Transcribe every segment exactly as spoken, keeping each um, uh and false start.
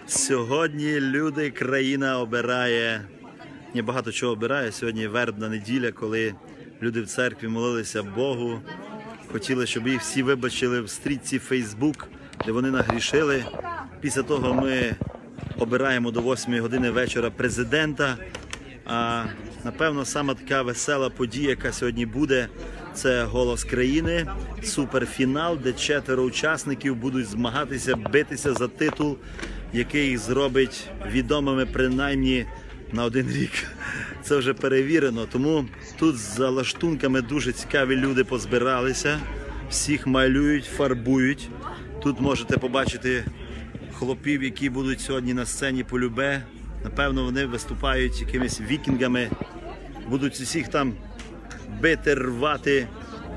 Сьогодні люди, країна обирає, не багато чого обирає. Сьогодні вербна неділя, коли люди в церкві молилися Богу. Хотіли, щоб їх всі вибачили в стрічці Фейсбук, де вони нагрішили. Після того ми обираємо до восьмої години вечора президента. А напевно, сама така весела подія, яка сьогодні буде, це «Голос країни», суперфінал, де четверо учасників будуть змагатися, битися за титул, який їх зробить відомими принаймні на один рік. Це вже перевірено, тому тут за лаштунками дуже цікаві люди позбиралися, всіх малюють, фарбують. Тут можете побачити хлопів, які будуть сьогодні на сцені полюбе. Напевно, вони виступають якимись вікінгами, будуть усіх там бити, рвати.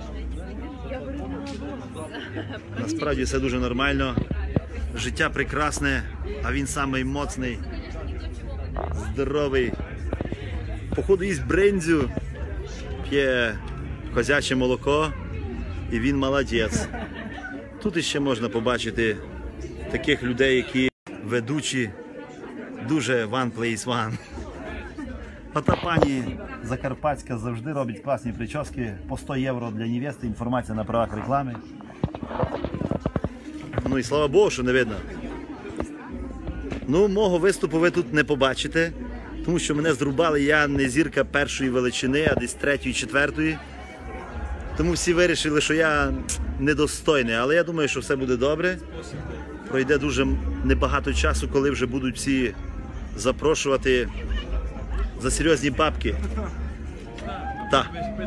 Насправді все дуже нормально. Життя прекрасне, а він самий моцний, здоровий. Походу їсть бринзю, п'є козяче молоко, і він молодець. Тут іще можна побачити таких людей, які ведучі, дуже one place one. Ота пані Закарпатська завжди робить класні прически, по сто євро для невести, інформація на правах реклами. Ну і слава Богу, що не видно. Ну, мого виступу ви тут не побачите, тому що мене зрубали, я не зірка першої величини, а десь третьої, четвертої. Тому всі вирішили, що я недостойний, але я думаю, що все буде добре. Пройде дуже небагато часу, коли вже будуть всі запрошувати за серйозні бабки. Так.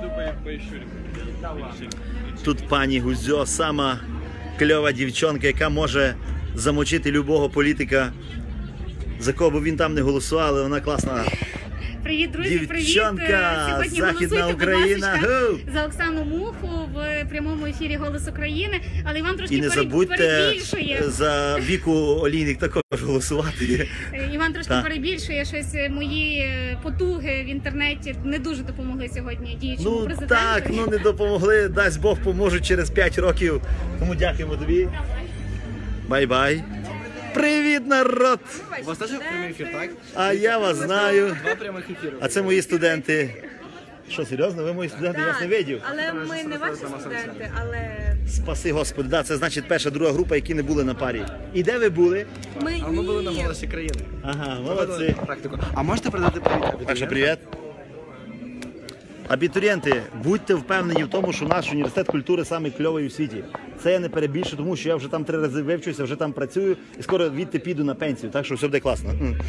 Тут пані Гузьо, сама кльова дівчонка, яка може замочити любого політика, за кого б він там не голосував, але вона класна. Привіт, друзі, Дівчонка, привіт! Сьогодні Західна Україна, за Оксану Муху в прямому ефірі «Голос України», але Іван трошки і не забудьте перебільшує. За Віку Олійник також голосувати. Іван трошки Так. перебільшує, щось мої потуги в інтернеті не дуже допомогли сьогодні діючому Ну президенту. так, ну не допомогли, дасть Бог, поможуть через п'ять років. Тому дякуємо тобі. Бай-бай. Привіт, народ! У вас теж прямий ефір, так? А я вас знаю. Два прямих ефіри. А це мої студенти. Що, серйозно? Ви мої студенти? Я ж не видів. Але ми не ваші студенти, але Спаси Господи, да, це значить перша, друга група, які не були на парі. І де ви були? ми А ми були на ні. «Голосі країни». Ага, молодці. Практику. А можете передати привіт абітурієнтам? Паша, привіт. Абітурієнти, будьте впевнені в тому, що наш університет культури самий кльовий у світі. Це я не перебільшу, тому що я вже там три рази вивчуся, вже там працюю і скоро відти піду на пенсію, так що все буде класно.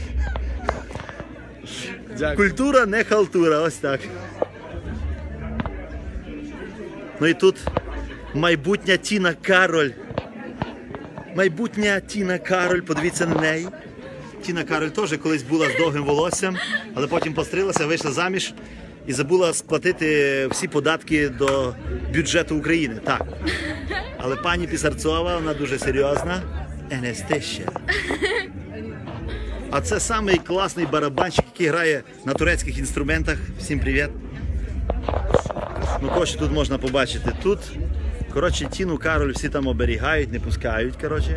Дякую. Культура не халтура, ось так. Ну і тут майбутня Тіна Кароль. Майбутня Тіна Кароль, подивіться на неї. Тіна Кароль теж колись була з довгим волоссям, але потім пострилася, вийшла заміж і забула сплатити всі податки до бюджету України. Так. Але пані Пісарцова, вона дуже серйозна. Енестеща. А це самий класний барабанщик, який грає на турецьких інструментах. Всім привіт. Ну, кого тут можна побачити? Тут, коротше, Тіну Кароль всі там оберігають, не пускають, коротше.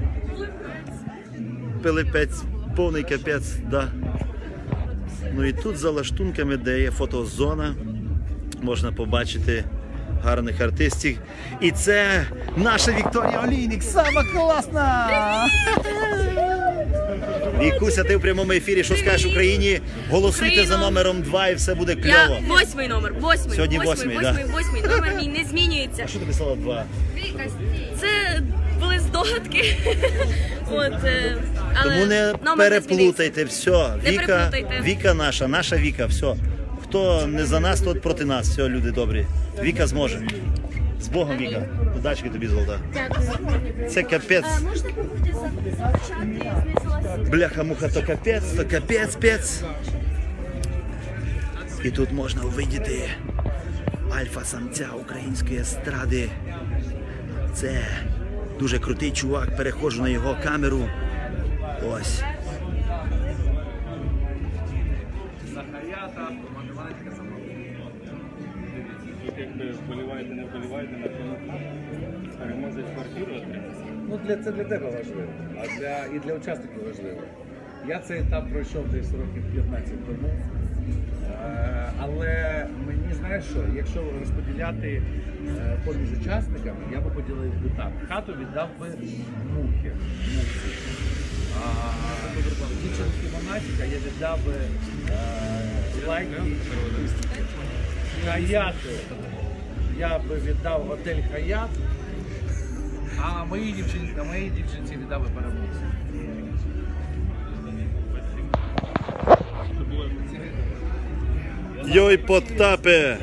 Пилипець, повний капець, да. Ну і тут за лаштунками, де є фотозона, можна побачити гарних артистів. І це наша Вікторія Олійник, сама класна! Вікуся, ти в прямому ефірі, що скажеш Україні? Голосуйте Україно. за номером два і все буде Я кльово. восьмий номер, восьмий, Сьогодні восьмий, восьмий, восьмий, да. восьмий, номер мій не змінюється. А що ти писала два? Це були здогадки. От, е, але Тому не номер переплутайте, все. Не Віка, переплутайте. Віка наша, наша Віка, все. Хто не за нас, тот проти нас. Все, люди добрі. Віка зможе. З Богом, Віка. Удачки тобі, золота. Це капець. Можете побути започати знизилася. Бляха-муха, то капець, то капець, пець. І тут можна увидіти альфа-самця української естради. Це дуже крутий чувак, переходжу на його камеру. Ось. Якби вболіваєте, не вболіваєте, на перемозі квартиру отримати. Ну, для, це для тебе важливо, а для, і для учасників важливо. Я цей етап пройшов десь років п'ятнадцять тому. Е, але мені, знаєш що, якщо розподіляти е, поміж учасниками, я би поділив би так. Хату віддав би мухи. мухи. А дівчинки монатіка я віддав би е, лайки і листики. Хаяту я би віддав готель Хаят, а моїй дівчинці, а моїй дівчинці віддав би переможця. Йой, Потапе!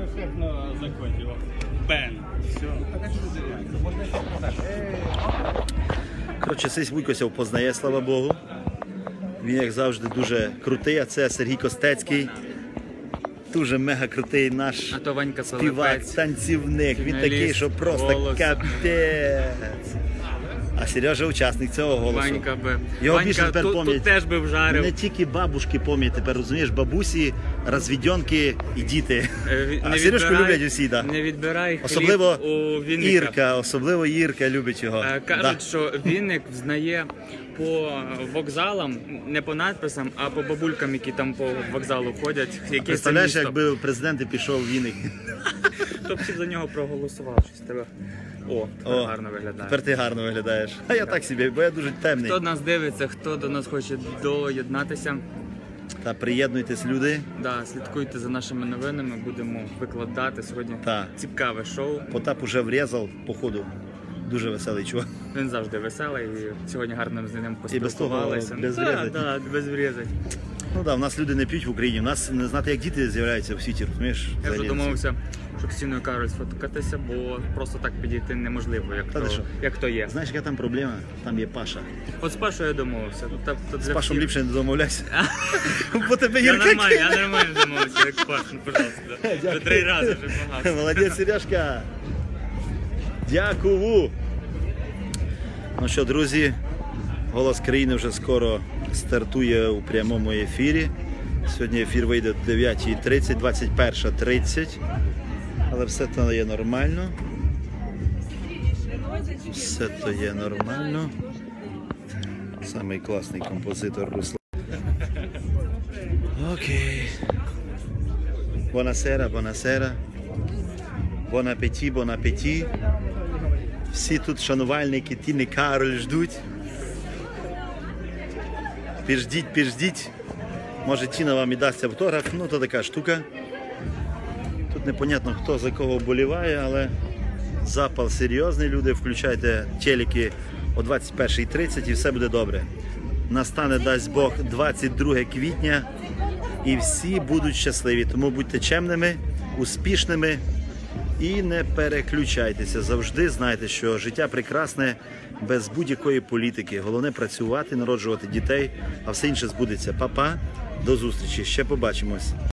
Коротше, сись Вуйкосяв познає, слава Богу. Він, як завжди, дуже крутий, а це Сергій Костецький. Дуже мега крутий наш А то Ванька співак, Соловець, танцівник. Він фіналіст, такий, що просто голос. капець. А Сережа учасник цього голосу. Ванька би. Його Ванька більше тепер тут, пам'ять. тут теж би вжарив. Не тільки бабушки пам'ять тепер, розумієш, бабусі, розвідьонки і діти. Е, ві- А не Сережку відбирай- люблять усі, так. Не відбирай хліб Особливо у Вінника. Ірка, особливо Ірка любить його. Е, Кажуть, Да. що Вінник взнає по вокзалам, не по надписам, а по бабулькам, які там по вокзалу ходять. Яке це Представляєш, місто. якби президент і пішов в Вінник. Хто б всі за нього проголосував? Щось тебе. О, О, гарно виглядає. Тепер ти гарно виглядаєш. А я так собі, бо я дуже темний. Хто нас дивиться, хто до нас хоче доєднатися, Та приєднуйтесь, люди. да, слідкуйте за нашими новинами, будемо викладати сьогодні Так. цікаве шоу. Потап уже врізав, походу. Дуже веселий чувак. Він завжди веселий і сьогодні гарно з ним І без того, поспілкувалися. без Да, врізать. да, без врізать. Ну так, да, в нас люди не п'ють в Україні, в нас не знати, як діти з'являються в світі, розумієш? Я вже Взагалі. домовився, щоб з Тіною Кароль сфоткатися, бо просто так підійти неможливо, як Та ти то, що? як то є. Знаєш, яка там проблема? Там є Паша. От з Пашою я домовився. Ну, тобто З для Пашом всіх- ліпше не домовляйся. Бо тебе Я Юрка нормально, кине. я нормально домовився, як Паш, ну, пожалуйста. Вже три рази вже багато. Молодець, Сережка. Дякую. Ну що, друзі, Голос країни вже скоро стартує у прямому ефірі. Сьогодні ефір вийде о дев'ятій тридцять, двадцять перша тридцять. Але все то є нормально. Все то є нормально. Самий класний композитор Руслан. Окей. Buonasera, buonasera. Buon appétit, buon appétit. Всі тут шанувальники Тіни Кароль ждуть. Піждіть, піждіть. Може Тіна вам і дасть автограф, ну то така штука. Тут непонятно хто за кого вболіває, але запал серйозний, люди. Включайте телеки о двадцять перша тридцять і все буде добре. Настане, дасть Бог, двадцять друге квітня і всі будуть щасливі. Тому будьте чемними, успішними і не переключайтеся. Завжди знайте, що життя прекрасне без будь-якої політики. Головне працювати, народжувати дітей, а все інше збудеться. Па-па, до зустрічі, ще побачимось.